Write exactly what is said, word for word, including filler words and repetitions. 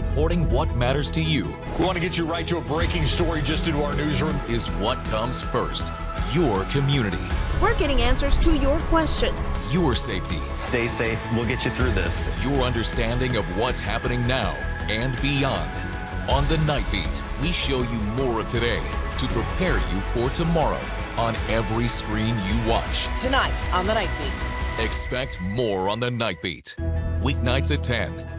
reporting what matters to you. We want to get you right to a breaking story just into our newsroom. Is what comes first. Your community. We're getting answers to your questions. Your safety. Stay safe. We'll get you through this. Your understanding of what's happening now and beyond. On the Nightbeat, we show you more of today to prepare you for tomorrow on every screen you watch. Tonight on the Nightbeat. Expect more on the Nightbeat. Weeknights at ten